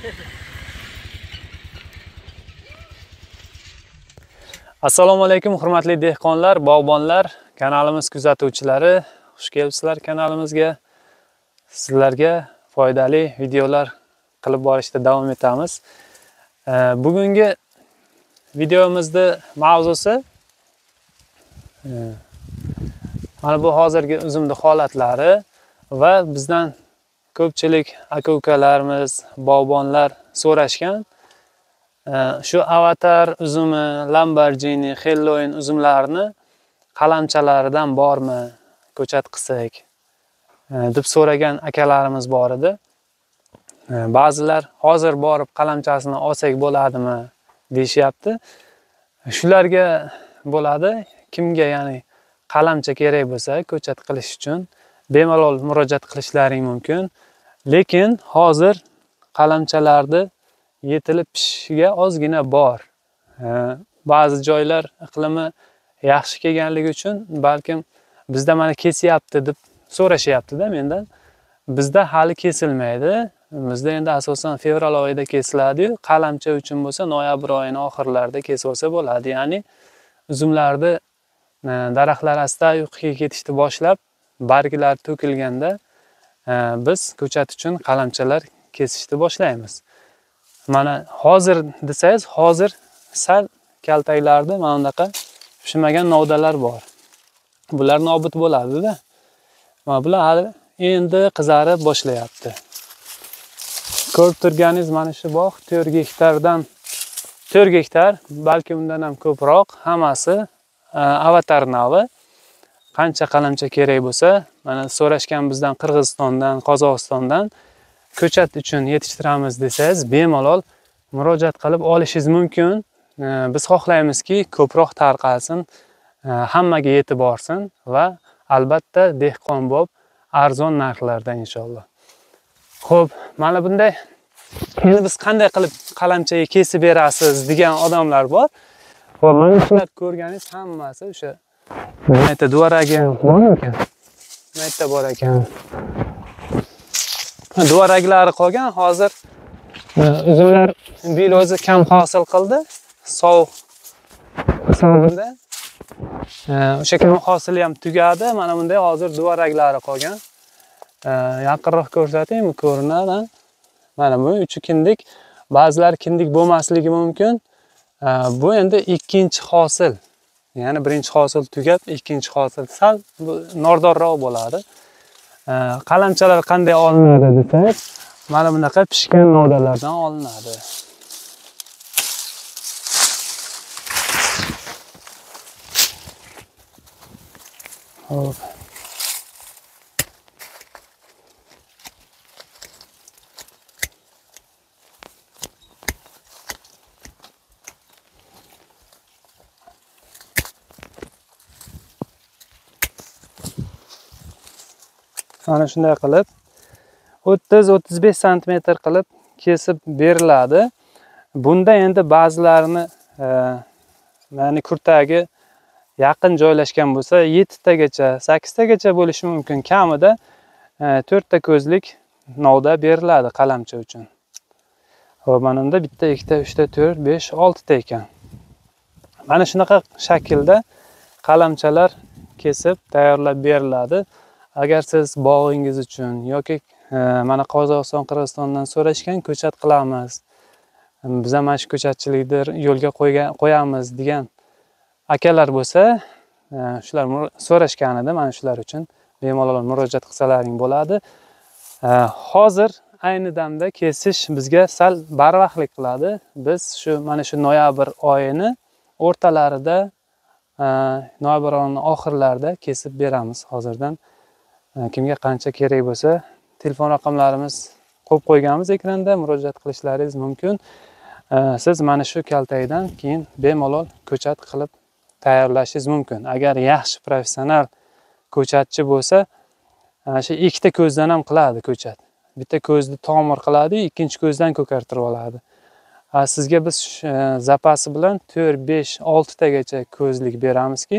Assalomu alaykum hurmatli dehqonlar, bog'bonlar, kanalimiz kuzatuvchilari. Xush kelibsizlar kanalimizga. Sizlarga foydali videolar qilib borishda davom etamiz. Bugungi videomizda mavzusi mana bu hozirgi uzumni holatlari va bizdan ko'pchilik aka-ukalarimiz, bog'bonlar so'rashgan shu avatar uzumi, Lamborghini, Helloween uzumlarini qalamchalaridan bormi ko'chat qilsak deb so'ragan akalarimiz bor edi. Ba'zilar hozir borib qalamchasini olsak bo'ladimi deyishyapti. Shularga bo'ladi. Kimga ya'ni qalamcha kerak bo'lsa ko'chat qilish uchun bemalol murojaat qilishlaring mumkin. Lekin hozir qalamchalarni yetilib pishishiga ozgina bor. Ba'zi joylar iqlimi yaxshi kelganligi uchun balkim bizda mana kesyapti deb so'rashyapti-da mendan. Bizda hali kesilmaydi. Bizda endi asosan fevral oyida kesiladi-yu, qalamcha uchun bo'lsa noyabr oyining oxirlarida kesib olsa bo'ladi. Ya'ni uzumlarni daraxtlar asta uyquga ketishni boshlab, barglar to'kilganda biz ko'chat uchun qalamchalar kesishni boshlaymiz. Mana hozir desangiz, hozir sal kaltaklarda mana bunaqa pishmagan novdalar bor. Bular nobud bo'ladi-da. Mana bular hali endi qizarib boshlayapti. Ko'rib turganingiz mana shu bog' 4 gektardan 4 gektar, balki undan ham ko'proq, hammasi avatar navi. Qancha qalamcha kerak bo'lsa, mana so'rashgan bizdan Qirg'izistondan, Qozog'istondan ko'chat uchun yetishtiramiz desangiz, bemalol murojaat qilib olishingiz mumkin. Biz xohlaymizki, ko'proq tarqalsin, hammaga yetib borsin va albatta dehqonbop arzon narxlarda inshaalloh. Xo'p, mana bunday endi biz qanday qilib qalamchaga kesib berasiz degan odamlar bor. Xo'p, mana shular ko'rganingiz hammasi o'sha mayta duvaragi bormi ekan? Mayta bor ekan. Duvaraglari qolgan, hozir uzumlar bu yil o'zi kam hosil qildi. Sovuq hisobida. O'sha kam hosili ham tugadi. Mana bunday hozir duvaraglari qolgan. Yaqinroq ko'rsataymi? Ko'rinadi. Mana bu uchi kindik. Ba'zilar kindik bo'lmasligi mumkin. Bu endi ikkinchi hosil. Ya'ni birinchi hosil tugab, ikkinchi hosil sal nordonroq bo'ladi. Qalamchalar qanday olinadi desangiz, mana bunaqa pishgan novdalardan olinadi. Hop. Mana shunday qilib 30-35 sm qilib kesib beriladi. Bunda endi ba'zilarini ya'ni kurtagi yaqin joylashgan bo'lsa 7 tagacha, 8 tagacha bo'lishi mumkin. Kamida 4 ta ko'zlik novda beriladi qalamcha uchun. Xo'p, mana bunda 1 ta, 2 ta, 3 ta, 4, 5, 6 ta ekan. Mana shunaqa shaklda qalamchalar kesib tayyorlab beriladi. Agar siz bog'ingiz uchun yoki mana Qozog'iston, Qirg'izistondan so'rashgan ko'chat qilamiz, biz ham mana shu ko'chatchilikni yo'lga qo'yamiz degan akalar bo'lsa, shular so'rashganida mana shular uchun bemalol murojaat qilsalaring bo'ladi. Hozir ayni damda kesish bizga sal barvaqtlik qiladi. Biz shu mana shu noyabr oyini o'rtalarida, noyabr oyining oxirlarida kesib beramiz. Hozirdan kimga qancha kerak bo'lsa, telefon raqamlarimiz qo'yib qo'yganmiz ekranda, murojaat qilishlaringiz mumkin. Siz mana shu kaltakdan keyin bemalol ko'chat qilib tayyorlashingiz mumkin. Agar yaxshi professional ko'chatchi bo'lsa, shu ikkita ko'zdan ham qiladi ko'chat. Bitta ko'zni tomir qiladi, ikkinchi ko'zdan ko'kartirib oladi. Sizga biz zapasi bilan 4, 5, 6 tagacha ko'zlik beramizki,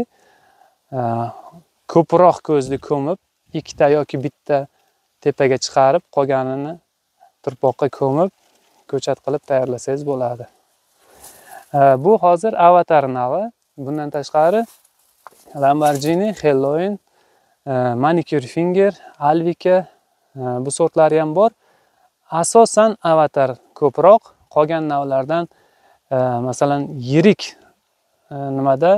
ko'proq ko'zni ko'mib, ikkita yoki bitta tepaga chiqarib, qolganini turpoqqa ko'mib ko'chat qilib tayyorlasangiz bo'ladi. Bu hozir Avatar navi. Bundan tashqari Lamborghini, Helloween, Manicure Finger, Alvika bu sortlari ham bor. Asosan Avatar ko'proq, qolgan navlardan masalan yirik nimada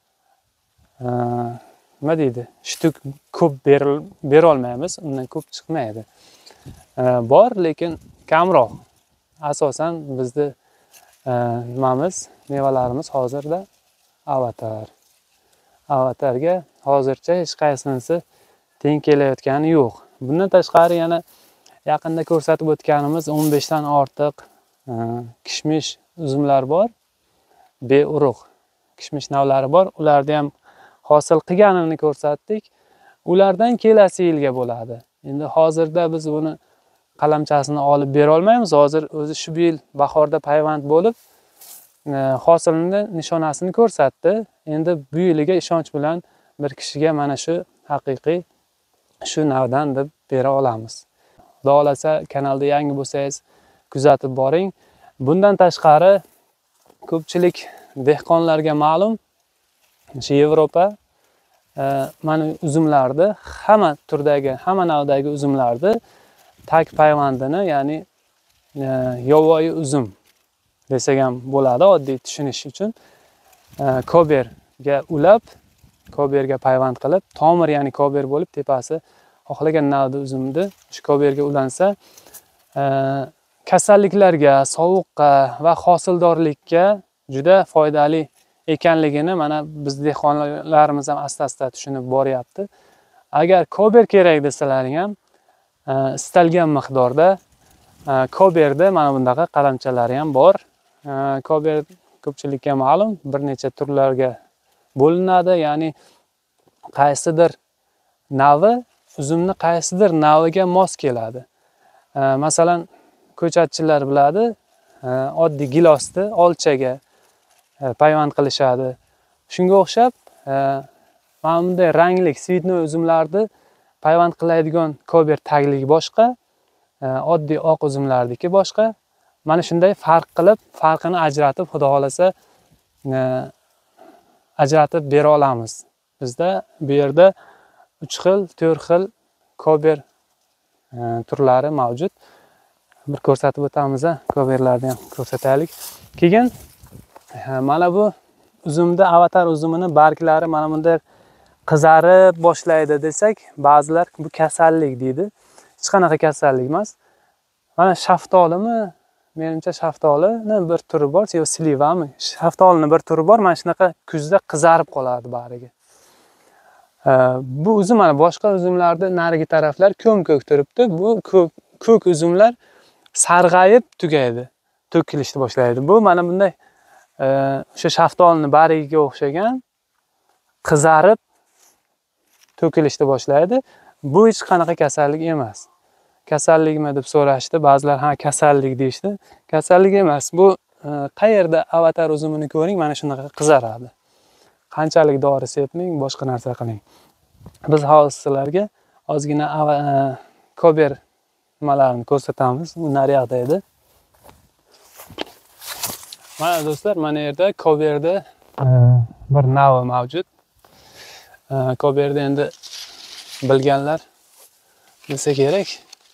nima deydi? Shtuk ko'p bera olmaymiz, undan ko'p chiqmaydi. Bor, lekin kamroq. Asosan bizda nimamiz, mevalarimiz hozirda Avatar. Avatarga hozircha hech qaysinisi teng kelayotgani yo'q. Bundan tashqari yana yaqinda ko'rsatib o'tganimiz 15 dan ortiq kishmish uzumlar bor. Beurug' kishmish navlari bor. Ularda ham hosil qilganini ko'rsatdik. Ulardan kelasi yilga bo'ladi. Endi hozirda biz buni qalamchasini olib bera olmaymiz. Hozir o'zi shu yil bahorda payvand bo'lib, hosilni nishonasini ko'rsatdi. Endi bu yiliga ishonch bilan bir kishiga mana shu haqiqiy shu navdan deb bera olamiz. Xudo xolasa kanalda yangi bo'lsangiz kuzatib boring. Bundan tashqari ko'pchilik dehqonlarga ma'lum, shu Yevropa mana uzumlarni hamma turdagi, hamma navdagi uzumlarni tag payvandini, ya'ni yovvoyi uzum desak ham bo'ladi, oddiy tushunish uchun. Koberga ulab, koberga payvand qilib, tomir ya'ni kober bo'lib, tepasi xohlagan navda uzumni shu koberga ulansa, kasalliklarga, sovuqqa va hosildorlikka juda foydali ekanligini mana biz dehqonlarimiz ham asta-asta tushunib boryapti. Agar kober kerak desalaring ham istalgan miqdorda koberda mana bunaqa qalamchalari ham bor. Kober ko'pchilikka ma'lum, bir necha turlarga bo'linadi, ya'ni qaysidir navi uzumni qaysidir naviga mos keladi. Masalan, ko'chatchilar biladi, oddiy gilosni olchaga payvand qilishadi. Shunga o'xshab, mana bunday rangli, svidnoy uzumlarni payvand qiladigan kober tagligi boshqa, oddiy oq uzumlardagi boshqa. Mana shunday farq qilib, farqini ajratib, xudo xolasa ajratib bera olamiz. Bizda bu yerda 3 xil, 4 xil kober turlari mavjud. Bir ko'rsatib o'tamiz, koberlarni ham ko'rsataylik. Keyin mana bu uzumda, Avatar uzumini barglari mana bunday qizarib boshlaydi desak, ba'zilar bu kasallik deydi. Hech qanaqa kasallik emas. Mana shaftolimi? Menimcha shaftolini bir turi bor, yo slivami? Shaftolini bir turi bor, mana shunaqa kuzda qizarib qoladi bariga. Bu uzum mana boshqa uzumlarda narigi taraflar ko'm-ko'k turibdi. Bu ko'k uzumlar sarg'ayib tugaydi, to'kilishni boshlaydi. Bu mana bunday o'sha shaftolini barigiga o'xshagan qizarib to'kilishni boshlaydi. Bu hech qanaqa kasallik emas. Kasallikmi deb so'rashdi. Ba'zilar ha kasallik deyishdi. Kasallik emas. Bu qayerda Avatar uzumini ko'ring, mana shunaqa qizaradi. Qanchalik dori sepmang, boshqa narsa qiling. Biz hozir sizlarga ozgina kober nimalarni ko'rsatamiz. Bu naryoqda edi. Mana do'stlar, mana yerda koberda bir navi mavjud. Koberda endi bilganlar bilsa kerak.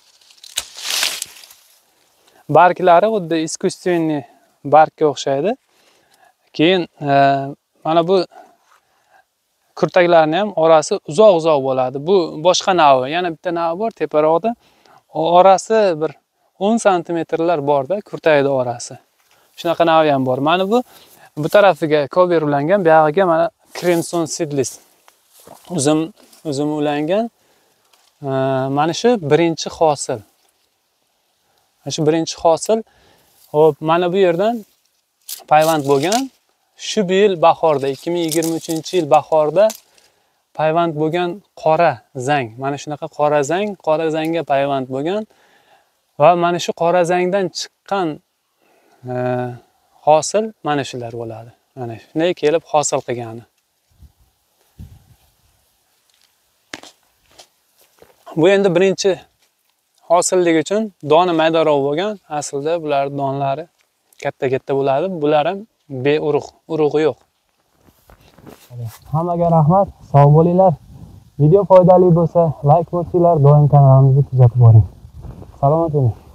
Barglari xuddi искусственный bargga o'xshaydi. Keyin mana bu kurtaklarning ham orasi uzoq-uzoq bo'ladi. Bu boshqa navi, yana bitta navi bor teparoqda. Orasi bir 10 santimetrlar borda, kurtakning orasi. Shunaqa navi ham bor. Mana bu tarafiga kober ulangan, bu yog'iga mana Crimson Seedless uzum ulangan. Mana shu birinchi hosil. Shu birinchi hosil. Hop, mana bu yerdan payvand bo'lgan. Shu yil bahorda, 2023-yil bahorda payvand bo'lgan qora zang. Mana shunaqa qora zangga payvand bo'lgan va mana shu qora zangdan chiqqan hosil mana shular bo'ladi. Mana shunday kelib hosil qilgani. Bu endi birinchi hosillik uchun doni maydaroq bo'lgan. Aslida bular donlari katta bo'ladi. Bular ham urug'i yo'q. Hammaga rahmat, sog' bo'linglar. Video foydali bo'lsa, like bosinglar, doim kanalimizni kuzatib boring. Salomat bo'ling.